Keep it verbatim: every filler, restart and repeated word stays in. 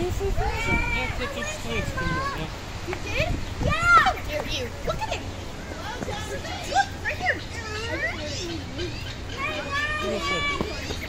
This is awesome. Yeah, look, it's straight to you, yeah. You did? Yeah! Here, here. Look at it! Look, right here! Look, look.